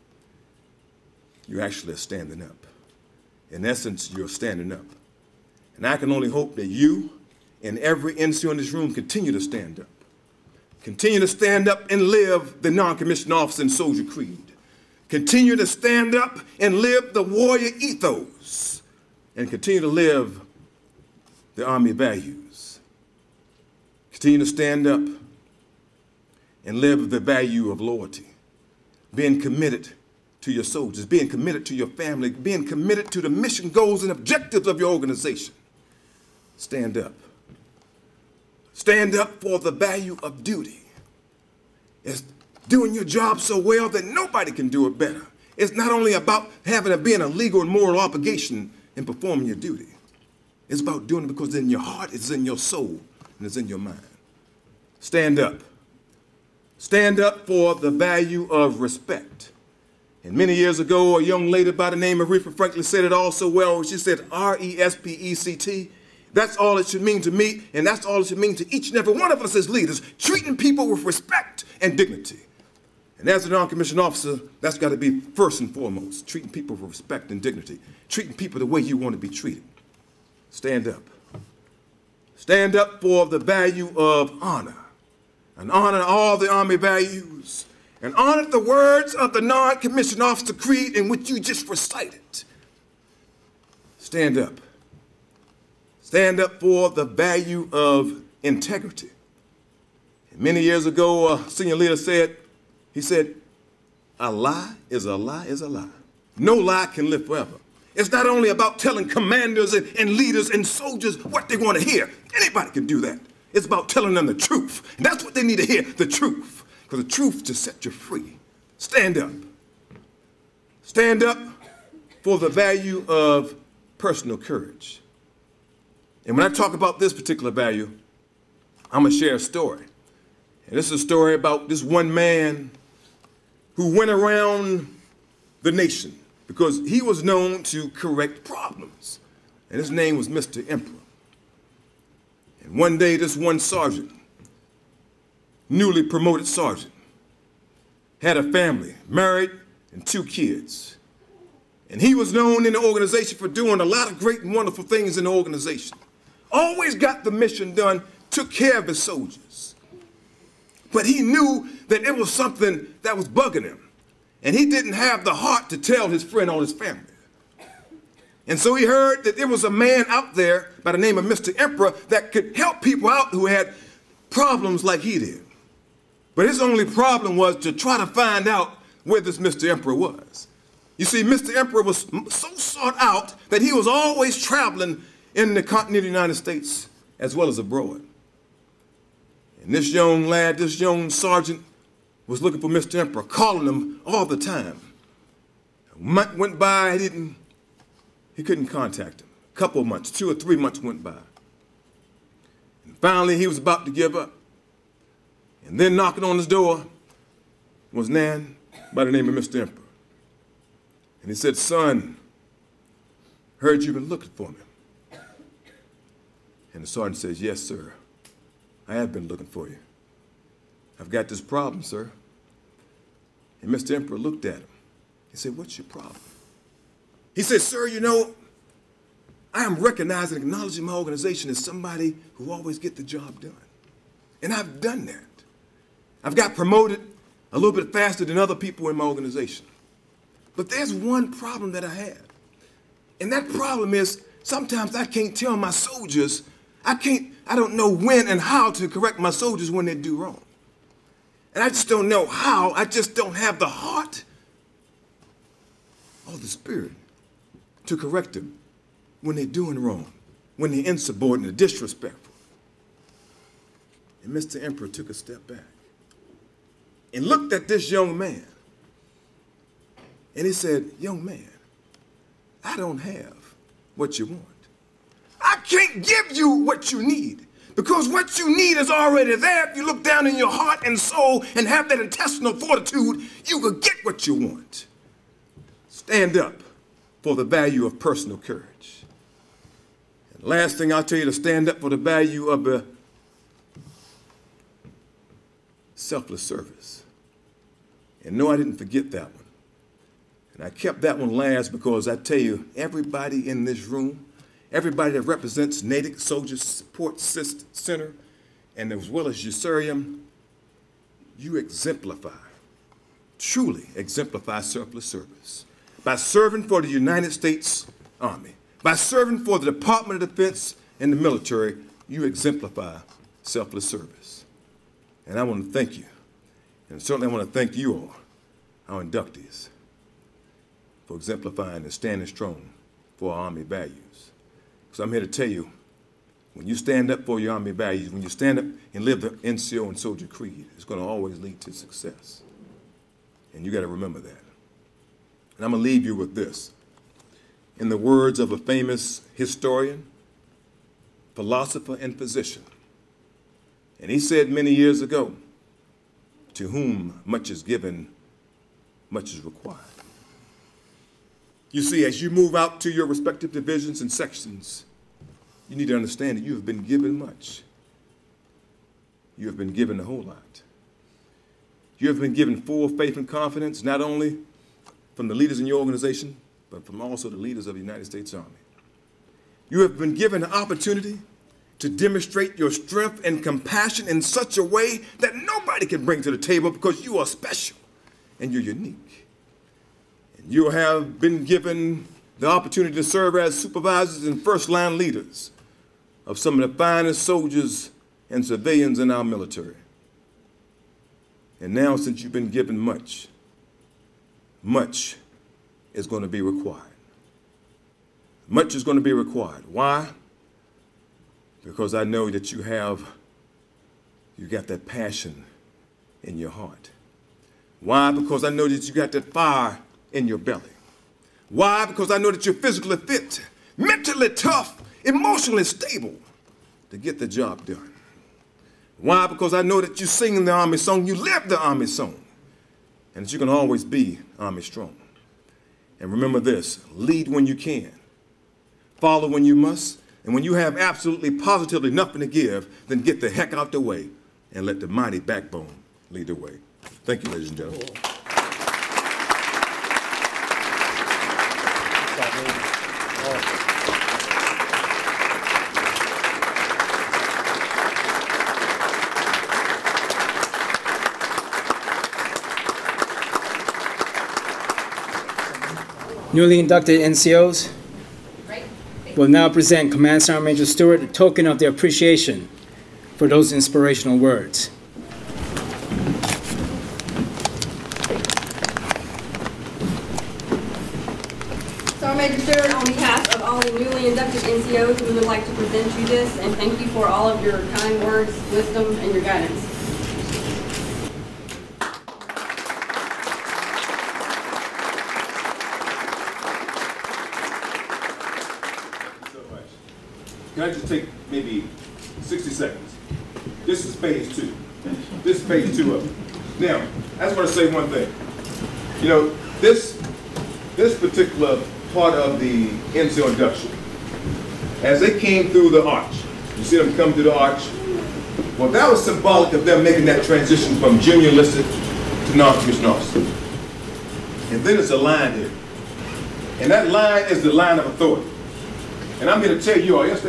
[SPEAKER 3] you actually are standing up. In essence, you're standing up. And I can only hope that you and every NCO in this room continue to stand up. Continue to stand up and live the non-commissioned officer and soldier creed. Continue to stand up and live the warrior ethos. And continue to live the Army values. Continue to stand up and live the value of loyalty. Being committed to your soldiers, being committed to your family, being committed to the mission, goals, and objectives of your organization. Stand up. Stand up for the value of duty. It's doing your job so well that nobody can do it better. It's not only about being a legal and moral obligation in performing your duty. It's about doing it because it's in your heart, it's in your soul, and it's in your mind. Stand up. Stand up for the value of respect. And many years ago, a young lady by the name of Aretha Franklin said it all so well. She said, R-E-S-P-E-C-T. That's all it should mean to me, and that's all it should mean to each and every one of us as leaders, treating people with respect and dignity. And as a non-commissioned officer, that's got to be first and foremost, treating people with respect and dignity, treating people the way you want to be treated. Stand up. Stand up for the value of honor, and honor all the Army values, and honor the words of the non-commissioned officer creed in which you just recited. Stand up. Stand up for the value of integrity. And many years ago, a senior leader said, he said, a lie is a lie is a lie. No lie can live forever. It's not only about telling commanders and leaders and soldiers what they want to hear. Anybody can do that. It's about telling them the truth. And that's what they need to hear, the truth. Because the truth just set you free. Stand up. Stand up for the value of personal courage. And when I talk about this particular value, I'm going to share a story. And this is a story about this one man who went around the nation because he was known to correct problems. And his name was Mr. Emperor. And one day, this one sergeant, newly promoted sergeant, had a family, married, and 2 kids. And he was known in the organization for doing a lot of great and wonderful things in the organization. Always got the mission done, took care of his soldiers. But he knew that it was something that was bugging him. And he didn't have the heart to tell his friend or his family. And so he heard that there was a man out there by the name of Mr. Emperor that could help people out who had problems like he did. But his only problem was to try to find out where this Mr. Emperor was. You see, Mr. Emperor was so sought out that he was always traveling in the continental United States as well as abroad. And this young lad, this young sergeant, was looking for Mr. Emperor, calling him all the time. A month went by, he couldn't contact him. A couple of months, 2 or 3 months went by. And finally, he was about to give up. And then knocking on his door was a man by the name of Mr. Emperor. And he said, son, heard you've been looking for me. And the sergeant says, yes, sir. I have been looking for you. I've got this problem, sir. And Mr. Emperor looked at him. He said, what's your problem? He said, sir, you know, I am recognizing and acknowledging my organization as somebody who always get the job done. And I've done that. I've got promoted a little bit faster than other people in my organization. But there's one problem that I have. And that problem is sometimes I can't tell my soldiers, I don't know when and how to correct my soldiers when they do wrong. And I just don't know how. I just don't have the heart or the spirit to correct them when they're doing wrong, when they're insubordinate, disrespectful. And Mr. Emperor took a step back and looked at this young man. And he said, young man, I don't have what you want. I can't give you what you need. Because what you need is already there. If you look down in your heart and soul and have that intestinal fortitude, you will get what you want. Stand up for the value of personal courage. And last thing I'll tell you, to stand up for the value of the selfless service. And no, I didn't forget that one. And I kept that one last because I tell you, everybody in this room, everybody that represents Natick Soldier Support Center, and as well as Beausoliel, you exemplify, truly exemplify selfless service. By serving for the United States Army, by serving for the Department of Defense and the military, you exemplify selfless service. And I want to thank you. And certainly I want to thank you all, our inductees, for exemplifying and standing strong for our Army values. So I'm here to tell you, when you stand up for your Army values, when you stand up and live the NCO and soldier creed, it's going to always lead to success. And you got to remember that. And I'm going to leave you with this. In the words of a famous historian, philosopher, and physician, And he said many years ago, to whom much is given, much is required. You see, as you move out to your respective divisions and sections, you need to understand that you have been given much. You have been given a whole lot. You have been given full faith and confidence, not only from the leaders in your organization, but from also the leaders of the United States Army. You have been given an opportunity to demonstrate your strength and compassion in such a way that nobody can bring to the table, because you are special and you're unique. And you have been given the opportunity to serve as supervisors and first-line leaders of some of the finest soldiers and civilians in our military. And now, since you've been given much, much is going to be required. Much is going to be required. Why? Because I know that you got that passion in your heart. Why? Because I know that you got that fire in your belly. Why? Because I know that you're physically fit, mentally tough, emotionally stable to get the job done. Why? Because I know that you sing the Army song, you live the Army song, and that you can always be Army strong. And remember this, lead when you can, follow when you must, and when you have absolutely positively nothing to give, then get the heck out the way and let the mighty backbone lead the way. Thank you, ladies and gentlemen.
[SPEAKER 1] Newly inducted NCOs will now present Command Sergeant Major Stuart a token of their appreciation for those inspirational words.
[SPEAKER 6] Sergeant Major Stuart, on behalf of all the newly inducted NCOs, we would like to present you this and thank you for all of your kind words, wisdom, and your guidance.
[SPEAKER 3] Can I just take maybe 60 seconds? This is phase 2. This is phase 2 of it. Now, I just want to say one thing. You know, this particular part of the NCO induction, as they came through the arch, you see them come through the arch, well, that was symbolic of them making that transition from junior enlisted to non-commissioned officer. And then there's a line here. And that line is the line of authority. And I'm here to tell you all, I'm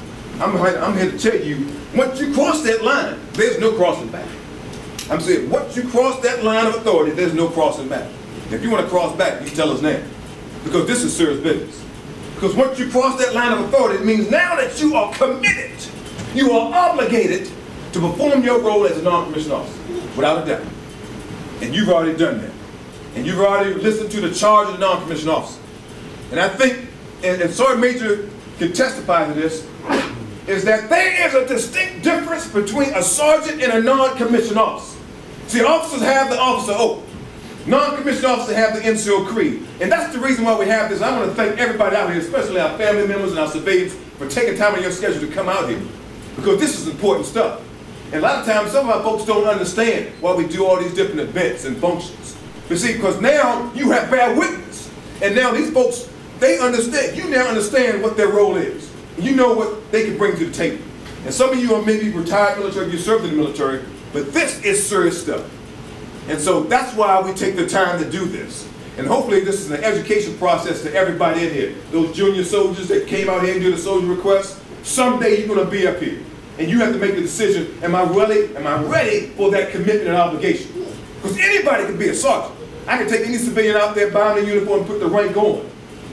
[SPEAKER 3] here to tell you, once you cross that line, there's no crossing back. I'm saying, once you cross that line of authority, there's no crossing back. If you want to cross back, you tell us now. Because this is serious business. Because once you cross that line of authority, it means now that you are committed, you are obligated to perform your role as a non-commissioned officer, without a doubt. And you've already done that. And you've already listened to the charge of the non-commissioned officer. And I think, and Sergeant Major can testify to this, is that there is a distinct difference between a sergeant and a non-commissioned officer. See, officers have the officer oath. Non-commissioned officers have the NCO creed. And that's the reason why we have this. I want to thank everybody out here, especially our family members and our civilians, for taking time in your schedule to come out here. Because this is important stuff. And a lot of times, some of our folks don't understand why we do all these different events and functions. But see, because now you have bear witness. And now these folks, they understand, you now understand what their role is. You know what they can bring to the table. And some of you are maybe retired military, you served in the military, but this is serious stuff. And so that's why we take the time to do this. And hopefully this is an education process to everybody in here. Those junior soldiers that came out here and did a soldier request, someday you're going to be up here. And you have to make the decision, am I ready for that commitment and obligation? Because anybody can be a sergeant. I can take any civilian out there, buy them a uniform, and put the rank on.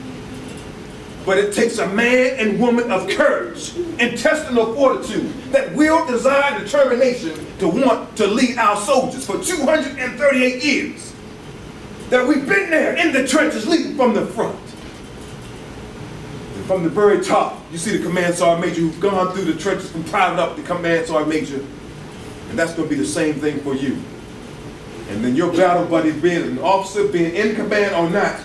[SPEAKER 3] But it takes a man and woman of courage, intestinal fortitude, that will, desire, and determination to want to lead our soldiers for 238 years. That we've been there in the trenches, leading from the front. And from the very top, you see the Command Sergeant Major who've gone through the trenches from private up to Command Sergeant Major. And that's going to be the same thing for you. And then your battle buddy, being an officer, being in command or not,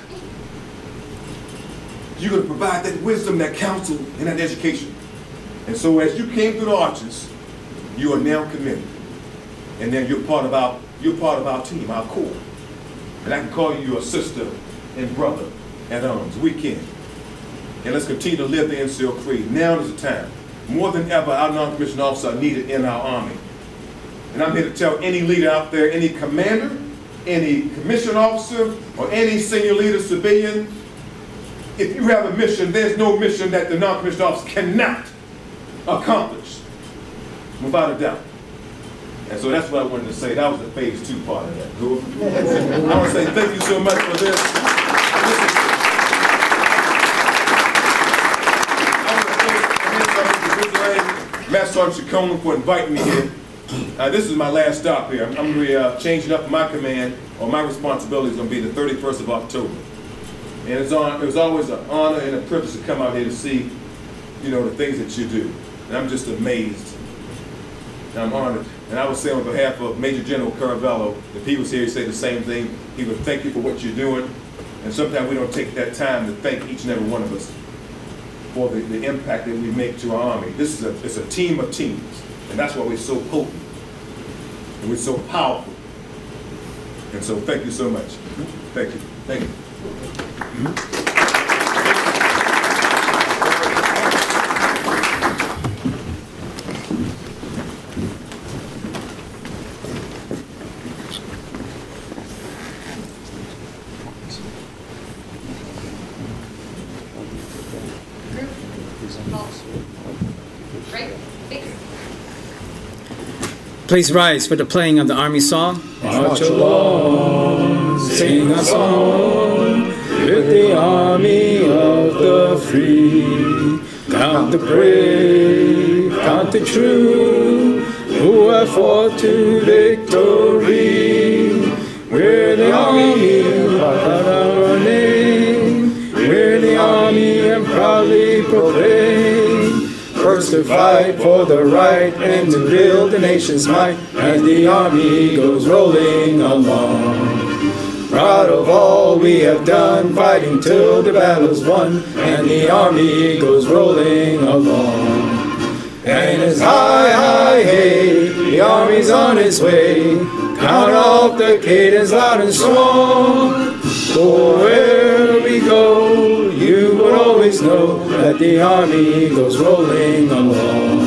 [SPEAKER 3] you're going to provide that wisdom, that counsel, and that education. And so as you came through the arches, You are now committed. And then you're part of our team, our corps. And I can call you your sister and brother at arms. We can. And let's continue to live the NCO creed. Now is the time. More than ever, our non-commissioned officers are needed in our Army. And I'm here to tell any leader out there, any commander, any commissioned officer, or any senior leader, civilian, if you have a mission, there's no mission that the non-commissioned officer cannot accomplish, without a doubt. And so that's what I wanted to say. That was the phase 2 part of that. Cool? I want to say thank you so much for this. Master Sergeant Chacon for inviting me here. This is my last stop here. I'm going to be changing up my command, or my responsibility is going to be the 31st of October. And it was always an honor and a privilege to come out here to see, you know, the things that you do. And I'm just amazed. And I'm honored. And I would say on behalf of Major General Caravello, if he was here, he'd say the same thing. He would thank you for what you're doing. And sometimes we don't take that time to thank each and every one of us for the impact that we make to our Army. It's a team of teams. And that's why we're so potent. And we're so powerful. And so thank you so much. Thank you. Thank you.
[SPEAKER 1] Please rise for the playing of the Army song.
[SPEAKER 8] March along, sing a song with the army of the free. Count the brave, count the true, who have fought to victory. We're the army, but our name. We're the army and proudly proclaim. First to fight for the right and to build the nation's might as the army goes rolling along. Proud of all we have done, fighting till the battle's won, and the army goes rolling along. And as high, high, hey, the army's on its way. Count off the cadence loud and strong. For where we go, you will always know that the army goes rolling along.